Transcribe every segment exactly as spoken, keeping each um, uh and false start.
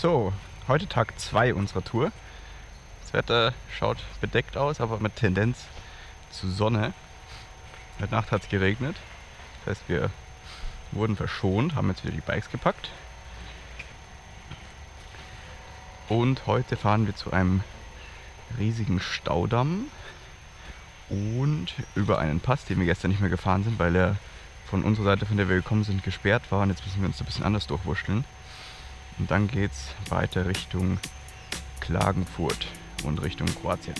So, heute Tag zwei unserer Tour. Das Wetter schaut bedeckt aus, aber mit Tendenz zu Sonne. Heute Nacht hat es geregnet. Das heißt, wir wurden verschont, haben jetzt wieder die Bikes gepackt. Und heute fahren wir zu einem riesigen Staudamm und über einen Pass, den wir gestern nicht mehr gefahren sind, weil er von unserer Seite, von der wir gekommen sind, gesperrt war. Und jetzt müssen wir uns ein bisschen anders durchwurschteln. Und dann geht es weiter Richtung Klagenfurt und Richtung Kroatien.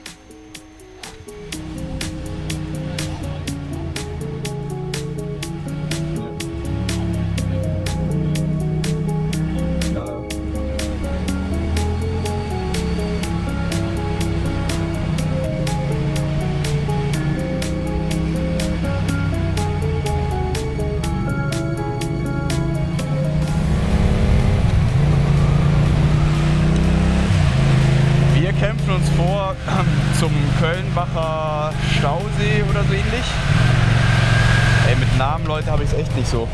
Uns vor zum Kölnbacher Stausee oder so ähnlich. Ey, mit Namen, Leute, habe ich es echt nicht so.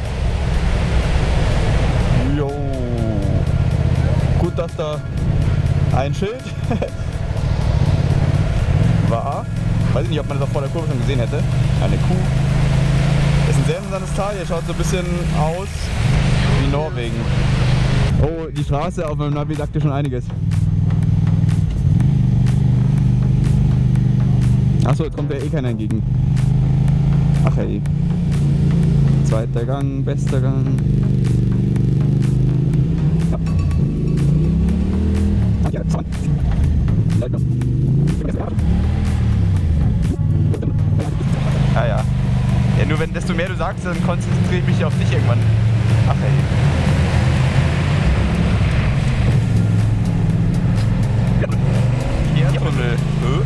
Jo. Gut, dass da ein Schild war. Weiß ich nicht, ob man das auch vor der Kurve schon gesehen hätte. Eine Kuh. Das ist ein sehr interessantes Tal. Hier schaut so ein bisschen aus wie Norwegen. Oh, die Straße auf meinem Navi sagte schon einiges. Achso, jetzt kommt ja eh keiner entgegen. Ach hey. Zweiter Gang, bester Gang. Ja. Ach ja, zwei. Ah ja. Ja, nur wenn desto mehr du sagst, dann konzentriere ich mich auf dich irgendwann. Ach hey. Hier Tunnel. Äh?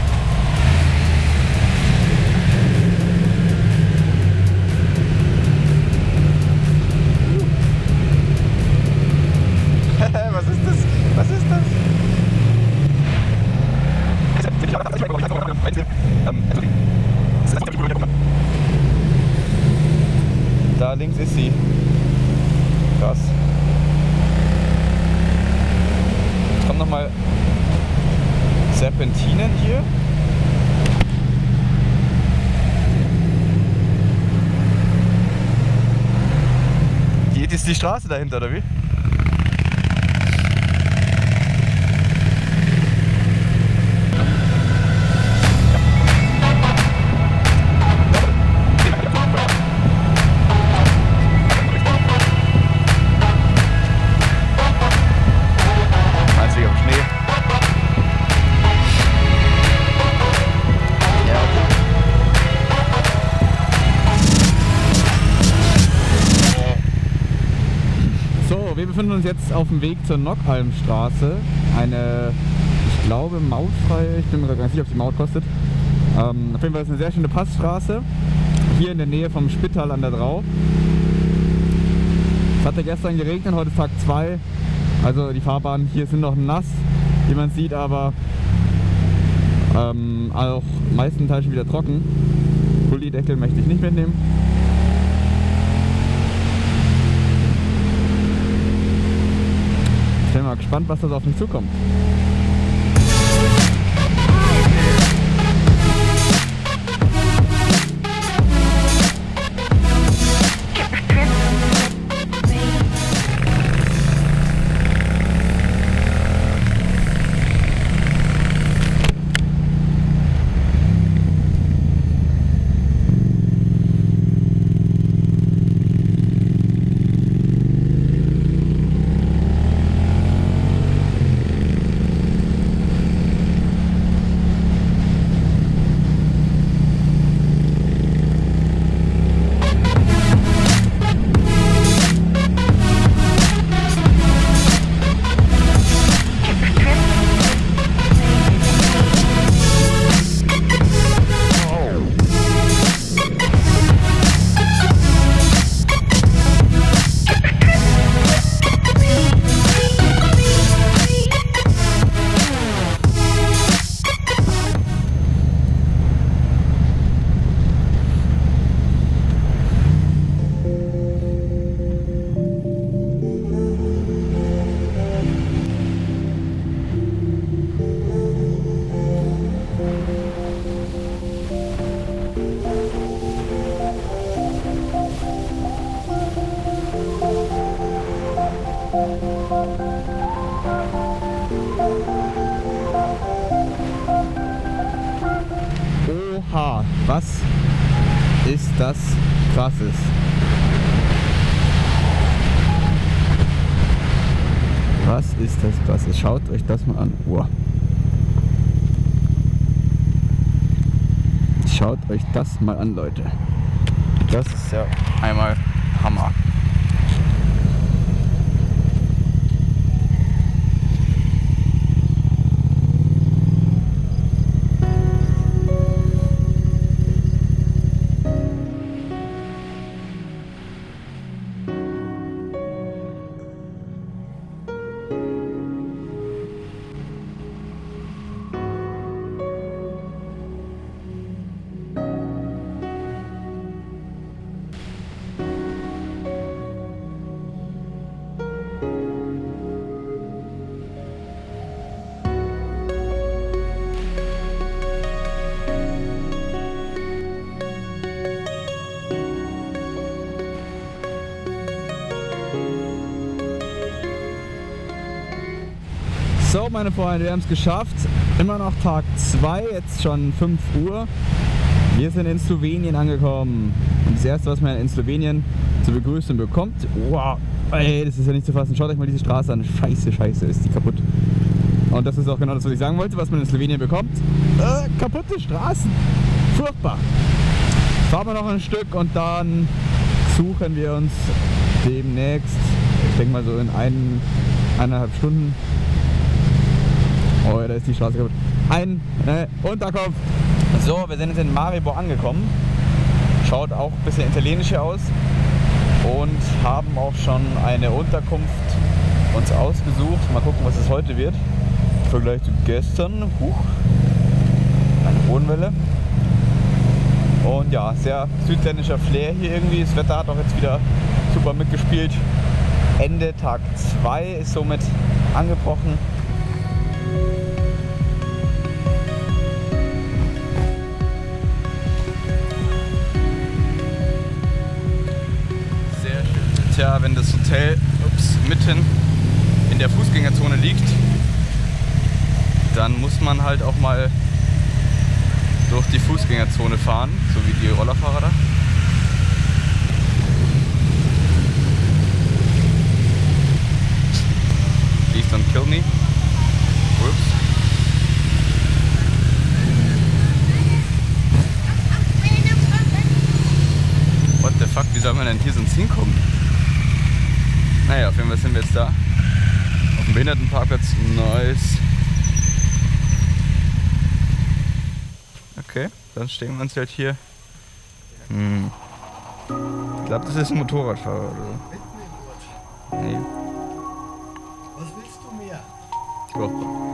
Was ist das? Was ist das? Da links ist sie. Krass. Jetzt kommen nochmal Serpentinen hier. Geht jetzt die Straße dahinter, oder wie? Wir befinden uns jetzt auf dem Weg zur Nockhalmstraße, eine, ich glaube, mautfreie, ich bin mir gar nicht sicher, ob die Maut kostet. Ähm, auf jeden Fall ist eine sehr schöne Passstraße, hier in der Nähe vom Spittal an der Drau. Es hatte gestern geregnet, heute ist Tag zwei, also die Fahrbahnen hier sind noch nass, wie man sieht, aber ähm, auch meistenteils schon wieder trocken. Gullideckel möchte ich nicht mitnehmen. Ich bin mal gespannt, was das auf mich zukommt. Oha, was ist das Krasses? Was ist das Krasses? Schaut euch das mal an. Wow. Schaut euch das mal an, Leute. Das ist ja einmal Hammer. So, meine Freunde, wir haben es geschafft. Immer noch Tag zwei, jetzt schon fünf Uhr. Wir sind in Slowenien angekommen. Und das erste, was man in Slowenien zur Begrüßung bekommt, wow, ey, das ist ja nicht zu fassen. Schaut euch mal diese Straße an. Scheiße, scheiße, ist die kaputt. Und das ist auch genau das, was ich sagen wollte, was man in Slowenien bekommt. Äh, kaputte Straßen. Furchtbar. Fahren wir noch ein Stück und dann suchen wir uns demnächst, ich denke mal so in ein, eineinhalb Stunden, oh, da ist die Straße kaputt, ein äh, Unterkunft. So, wir sind jetzt in Maribor angekommen. Schaut auch ein bisschen italienisch aus. Und haben auch schon eine Unterkunft uns ausgesucht. Mal gucken, was es heute wird. Im Vergleich zu gestern. Huch. Eine Bodenwelle. Und ja, sehr südländischer Flair hier irgendwie. Das Wetter hat auch jetzt wieder super mitgespielt. Ende Tag zwei ist somit angebrochen. Sehr schön. Tja, wenn das Hotel ups, mitten in der Fußgängerzone liegt, dann muss man halt auch mal durch die Fußgängerzone fahren, so wie die Rollerfahrer da. Please don't kill me. Ups. What the fuck, wie soll man denn hier sonst hinkommen? Naja, auf jeden Fall sind wir jetzt da. Auf dem Behindertenparkplatz. Nice. Okay, dann stehen wir uns halt hier. Hm. Ich glaube, das ist ein Motorradfahrer oder so. Nee. Was willst du mehr? Gut.